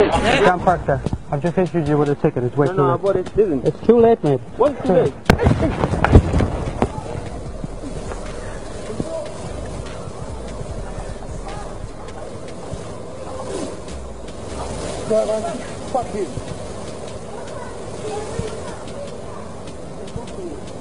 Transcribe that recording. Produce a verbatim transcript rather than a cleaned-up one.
Can't park there. I've just issued you with a ticket. It's way no, too no, late. but it didn't. It's too late, mate. What's too late? Fuck you.